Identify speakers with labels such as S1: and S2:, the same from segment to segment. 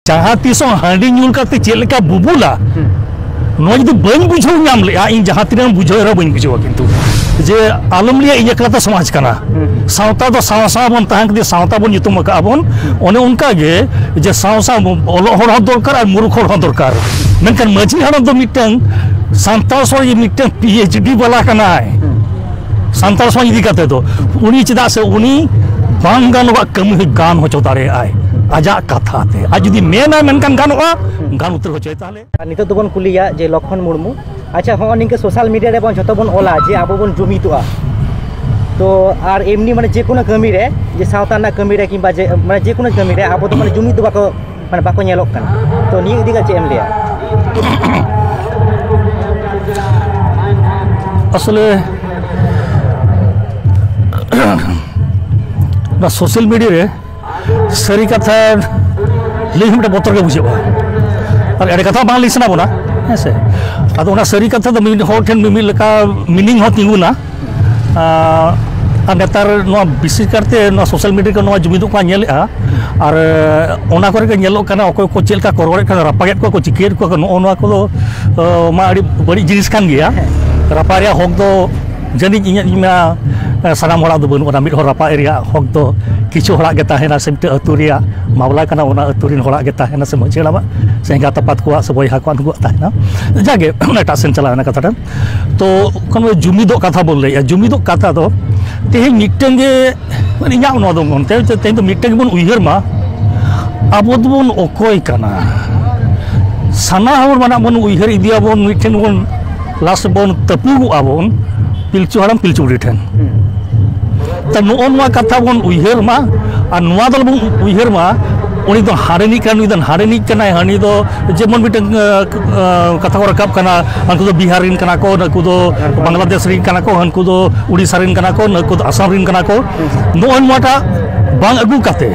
S1: जहाँ तीसों हांडी ᱧᱩ करते चेलेका बुबुला नोज दो बन बुझो नाम ले इन जहाँ तीन बुझो रे बन बुझो किंतु जे आलम लिया इया कला समाज कना सावता दो सावसा बन तांग दे सावता बन युतुम का बन ओने उनका गे जे सावसा ओलो हर दरकार और मुरुख हर दरकार मेनकान मजी हर दो मिटंग सांताल सो ये मिटंग पीएचडी वाला कना है सांताल सो इदी करते तो उनी चिदा से उनी बांगान वा कमी गान हो चौतारे आए आजा कथा ते आज जुदी मेना मेनकान गानोआ गान उतर हो चय ताले
S2: नितो तो बन कुलिया जे लखन मुर्मू अच्छा हो निके सोशल मीडिया रे बन जतो बन ओला जे आबो बन जुमितोआ तो आर एमनी माने जे कोनो कमी रे जे सावता ना कमी रे किबा जे माने जे कोनो कमी रे आबो तो माने जुमित बाको माने बाको नेलोक काना तो नि इदी का जे एम लिया
S1: असले ना सोशल मीडिया रे सारी कथा लई हम बतर के बुझेबा और एडे कथा बांग लिसना बोना हेसे आदो ओना सारी कथा तो मिन होर ठेन मिमिल लका मीनिंग हो तिंगुना आ नेतार नो विशेष करते नो सोशल मीडिया को नो जुमिदो को नेलेआ और ओना करे के नेलो कना ओको को चेलका करवरे कना रापागेट को चिकेट को नो ओना को मा आड़ी बड़ी जिनिस कान गया रापारिया होक दो जनी इना सानाम हड़ा दो बनु मिट हर रापा एरिया हक दो किछु हड़ा गे ताहेना सेमते अतुरिया मामला कना ओना अतुरिन हड़ा गे ताहेना से मजेलाबा सेंगा तपात को से बयहा को अनगु ताहेना जागे एटा सेन चलाना कथा तो कोन जुमिदो कथा बोल ले जुमिदो कथा दो तेहे मिटंग गे माने इया नो दो मोनते ते तो मिटंग बन उइहर मा आबो दबन ओकोय कना साना हर माना बन उइहर इदिया बन मिटन बन लास्ट बन तपुगु आबन पिलचु हड़म पिलचु रिठन तो नुआ कथा बन उइहर मा और नुआ दल बन उइहर मा उनी दो हारेनी कान उनी दन हारेनी कना हानी दो जेमन मिटन कथा को रकाब कना हनको दो बिहारिन कना को नको दो बांग्लादेश रिन कना को हनको दो उड़ीसा रिन कना को नको दो आसाम रिन कना को नोन माटा बांग अगु काते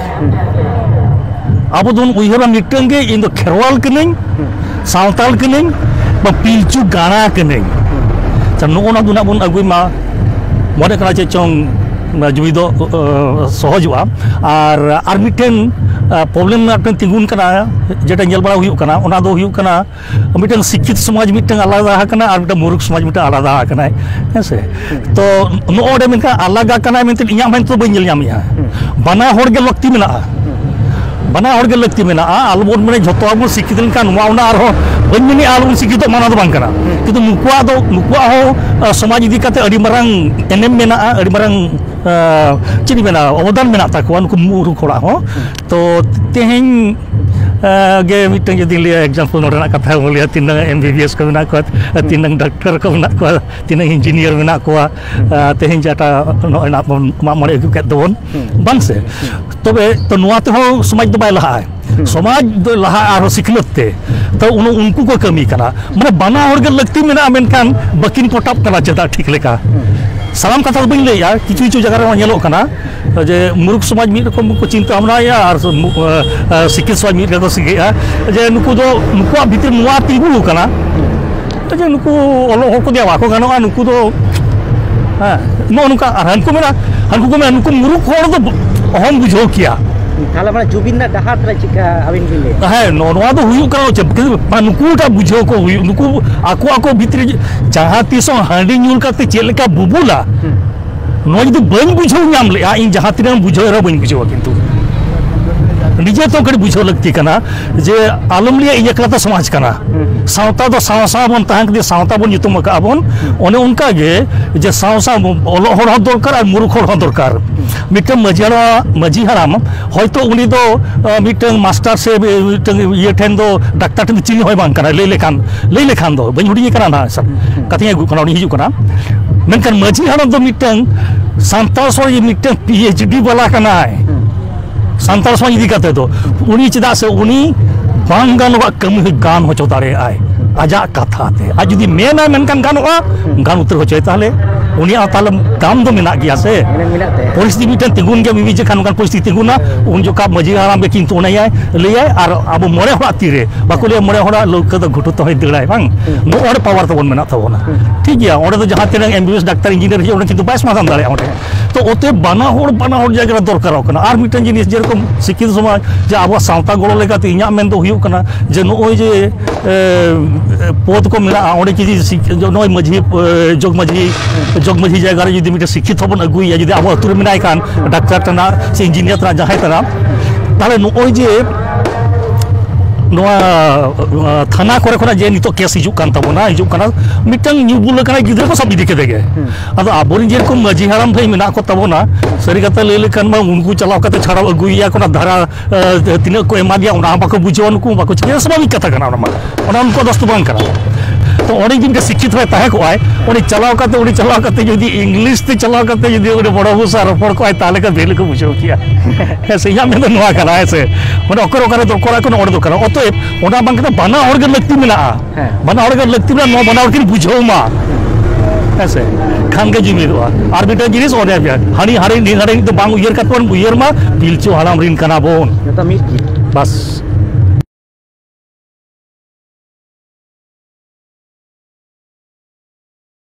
S1: आबो दोन उइहर मिटन गे इन दो खेरवाल कनिन सावताल कनिन बा पिलचु गाना कनिन त नोना दुना बन अगुई मा मरे कना चे चोंग जुमिदो सहजुआ और मिटन प्रॉब्लम में तिगुन कना जेटा नेल बड़ा हुयु कना ओना दो हुयु कना मिटन शिक्षित समाज मिटन आलादा कना और मिटन मूर्ख समाज मिटन आलादा कना हेसे तो नोडे मिनका आलादा कना मिनते इया मन तो बन ᱧᱟᱢᱤया बना होड़ गे लक्ति मेना बना होड़ गे लक्ति मेना आलबोन माने जतो आबो शिक्षित लेनका नुवा ओना आरो बन मिनि आलबोन शिक्षित माना दो बांग कना किंतु नुकुआ हो समाज इदी काते अडी मारंग एनेम मेना अडी मारंग चीनी मेना अवदान मेना ताकुआ नुकु मुरु खोड़ा हो तो तेहें गे मिटन जदि लिया एग्जांपल नोडना कथा बोलिया तीन एमबीबीएस को मेना को तीन डॉक्टर को मेना को तीन इंजीनियर मेना को तेहें जाटा नोना मा मरे अगु के दोन बांग से तबे तो नुआ ते हो समाज दो बाय लहा है समाज दो लहा आरो सिखलत ते तो उनको को कमी कना माने बना होड़ गे लगती मेना मेनकान बकिन पोटाप कना चेता ठीक लेका सालाम कथा बन लैया किछु किछु जगह रे नेलो कना जे मूर्ख समाज मिट रकम को चिंता हमनाया और शिक्षित समाज मिट रकम सिगेया जे नुकु दो नुकुआ भीतर नुआ तिगु कना जे नुकु ओलो हो को देवा को गानो नुकु दो हां नो नुका हनको मेना हनको को मेना नुकु मूर्ख होड़ दो अहम बुझो किया
S2: ताला माने जुबिन डहार रे चिका अबिन बिले
S1: है नोवा दो हुयु करो चे नुकुटा बुझो को हुयु नुकु आको भीतर जहाँ तीसों हांडी ᱧᱩ करते चेलेका बुबुला नोज दो बन बुझो नाम ले इन जहाँ तीन बुझो रे बन बुझो किंतु निजे तो कड़ी बुझो लगती कना जे आलम लिया इया कला समाज कना सावता दो सावसा बन तांग दे सावता बन युतुम का बन ओने उनका गे जे सावसा ओलो हर दरकार और मुरुख हर दरकार मिटन मजी हराम हयतो उनी दो मिटन मास्टर से मिटन ये ठेन दो डाक्टर ठेन चिनी होय बांग कना लई लेखान दो बन हुडी कना ना सब कथिया गु कना उनी हिजु कना मेनकान मजी हराम दो मिटन सांताल सो ये मिटन पीएचडी वाला कना है सांताल समाज इदी करते तो उनी चिदा से उनी बांगान वा कमी गान हो चौतारे आए आजा कथा ते आज जुदी मेना मेनकान गानोआ गान उतर हो चय ताले उनी ताले दाम दो मेना गया से परिस्थिति मिटन तिगुन गे मिबि जखान उनकान परिस्थिति तिगुना उन जो का मजी आराम बे किंतु ओनाय लैय और अब मोरे हड़ा तीरे बाको ले मोरे हड़ा लोक तो घुटु तो दड़ाय बांग नो ओडे पावर तो बन मेना तबोना ठीक गया ओडे तो जहां तेन एमबीबीएस डॉक्टर इंजीनियर हे ओडे किंतु बाइस मासाम दाड़े ओडे तो ओते बाना हर जगह दरकारों कना और मिटन जिनिस जेरकम शिक्षित समाज जे आबो सावता गड़ो लेकाते इᱧᱟᱜ मेन दो हुयुग कना जे नोय जे पद को मेना ओडे कि नोय माझी जोग माझी जगह रे जुदी मिटे शिक्षित होबन अगुइया जुदी आबो अतुरे मेनाय कान डाक्टर तना से इंजीनियर तना जहाय तना ताले नोय जे थाना करे खना जे नितो केस हिजुग कान तबोना हिजुग काना मिटन न्यूबुल काना गिद्रा को सब इदी केदे गे अदो आबोरिन जेरकम माझी हाराम भाई मेना को तबोना सरी कथा ले लेखान मा उनको चलाव कते छाड़ा अगुइया कोना धारा तिना को एमा दिया उना बाको बुझो उनको बाको चिके स्वाभाविक कथा काना उना उनको दस्त बांग करा तो ओडी जिनके शिक्षित होय ताहे को आय ओडी चलाव कते जुदी इंग्लिश ते चलाव कते जुदी ओडी बड़ो हुसा रपड़ को आय ताले का बेल को बुझो किया ऐसे या में तो नोआ करा ऐसे माने ओकर ओकर तो कोरा को ओड दो करा अतएव ओना बांग कते बना और के लगती मेना बना और के लगती मेना नो बना और के बुझो मा ऐसे खान के जिमी दो और बेटा जिनिस ओडे हानी हारी नि हारी तो बांग उयर कतवन उयर मा बिलचो हालाम रिन कना बोन
S2: तो मिट
S1: बस